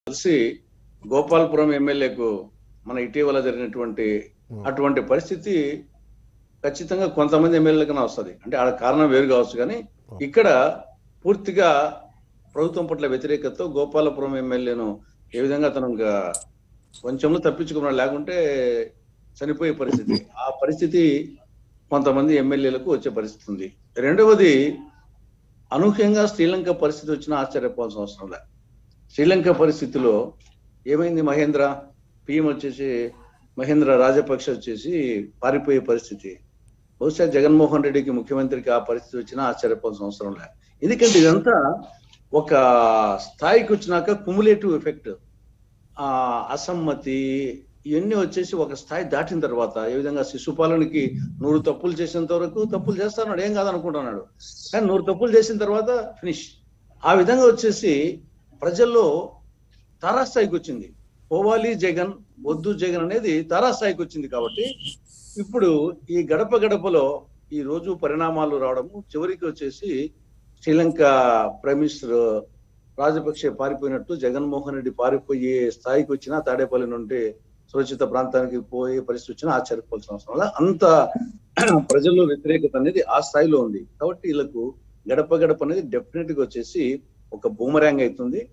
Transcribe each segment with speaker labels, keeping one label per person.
Speaker 1: కలిసి గోపాలపురం ఎమ్మెల్యేకు మన ఇటీవల జరిగినటువంటి అటువంటి పరిస్థితి ఖచ్చితంగా కొంతమంది ఎమ్మెల్యేలకన్నా వస్తుంది. అంటే ఆ కారణం వేరు కావచ్చు, కానీ ఇక్కడ పూర్తిగా ప్రభుత్వం పట్ల వ్యతిరేకతతో గోపాలపురం ఎమ్మెల్యేను ఏ విధంగా తను కొంచెంలో తప్పించుకున్నాడు, లేకుంటే చనిపోయే పరిస్థితి. ఆ పరిస్థితి కొంతమంది ఎమ్మెల్యేలకు వచ్చే పరిస్థితి ఉంది. రెండవది, అనూహ్యంగా శ్రీలంక పరిస్థితి వచ్చినా ఆశ్చర్యపోవాల్సిన అవసరం లేదు. శ్రీలంక పరిస్థితిలో ఏమైంది, మహేంద్ర పిఎం వచ్చేసి మహేంద్ర రాజపక్ష వచ్చేసి పారిపోయే పరిస్థితి. బహుశా జగన్మోహన్ రెడ్డికి ముఖ్యమంత్రికి ఆ పరిస్థితి వచ్చినా ఆశ్చర్యపోవాల్సిన అవసరం లేదు. ఎందుకంటే ఇదంతా ఒక స్థాయికి వచ్చినాక కుములేటివ్ ఎఫెక్ట్, అసమ్మతి ఇవన్నీ వచ్చేసి ఒక స్థాయి దాటిన తర్వాత ఏ విధంగా శిశుపాలనకి 100 తప్పులు చేసేంత వరకు తప్పులు చేస్తాడు, ఏం కాదనుకుంటున్నాడు, కానీ 100 తప్పులు చేసిన తర్వాత ఫినిష్. ఆ విధంగా వచ్చేసి ప్రజల్లో తారాస్థాయికి వచ్చింది. పోవాలి జగన్, వద్దు జగన్ అనేది తారాస్థాయికి వచ్చింది. కాబట్టి ఇప్పుడు ఈ గడప గడపలో ఈ రోజు పరిణామాలు రావడము, చివరికి వచ్చేసి శ్రీలంక ప్రైమ్ మినిస్టర్ రాజపక్షే పారిపోయినట్టు జగన్మోహన్ రెడ్డి పారిపోయే స్థాయికి వచ్చినా, తాడేపల్లి నుండి సురక్షిత ప్రాంతానికి పోయే పరిస్థితి వచ్చినా ఆశ్చర్యపోవాల్సిన అవసరం లేదు. అంత ప్రజల్లో వ్యతిరేకత అనేది ఆ స్థాయిలో ఉంది. కాబట్టి వీళ్ళకు గడప గడప అనేది డెఫినెట్ గా వచ్చేసి ఒక బూమరాంగ్ అవుతుంది.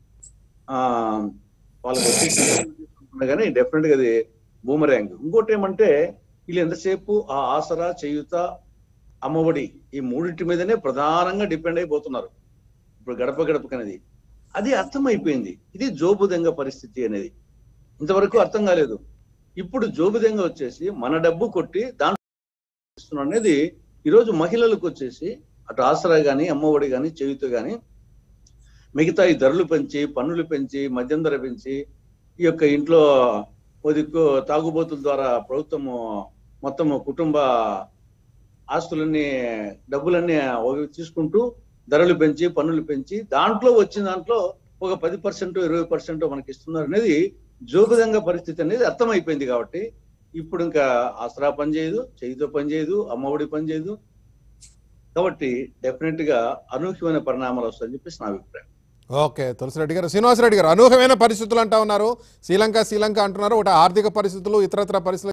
Speaker 1: వాళ్ళకి వచ్చేసి కానీ డెఫినెట్ గా అది బూమరాంగ్. ఇంకోటి ఏమంటే, వీళ్ళు ఎంతసేపు ఆ ఆసరా, చేయూత, అమ్మఒడి ఈ మూడింటి మీదనే ప్రధానంగా డిపెండ్ అయిపోతున్నారు. ఇప్పుడు గడప గడపకి అనేది అది అర్థమైపోయింది. ఇది జోబుదెంగ పరిస్థితి అనేది ఇంతవరకు అర్థం కాలేదు. ఇప్పుడు జోబుదెంగ వచ్చేసి మన డబ్బు కొట్టి దాంట్లో అనేది ఈరోజు మహిళలకు వచ్చేసి అటు ఆసరా గాని, అమ్మఒడి గాని, చేయూత గాని, మిగతా ఈ ధరలు పెంచి, పన్నులు పెంచి, మద్యం ధర పెంచి, ఈ యొక్క ఇంట్లో తాగుబోతుల ద్వారా ప్రభుత్వము మొత్తం కుటుంబ ఆస్తులన్నీ, డబ్బులన్నీ తీసుకుంటూ ధరలు పెంచి, పన్నులు పెంచి, దాంట్లో వచ్చిన దాంట్లో ఒక 10% 20% మనకి ఇస్తున్నారు అనేది జోగుదంగ పరిస్థితి అనేది అర్థమైపోయింది. కాబట్టి ఇప్పుడు ఇంకా ఆసరా పనిచేయదు, చేయితో పనిచేయదు, అమ్మఒడి పనిచేయదు. కాబట్టి డెఫినెట్ గా అనూహ్యమైన పరిణామాలు వస్తాయని చెప్పేసి నా అభిప్రాయం.
Speaker 2: ఓకే, తులసిరెడ్డి గారు. శ్రీనివాసరెడ్డి గారు, అనూహ్యమైన పరిస్థితులు అంటా ఉన్నారు. శ్రీలంక అంటున్నారు. ఒకటి ఆర్థిక పరిస్థితులు, ఇతరత్ర పరిస్థితులు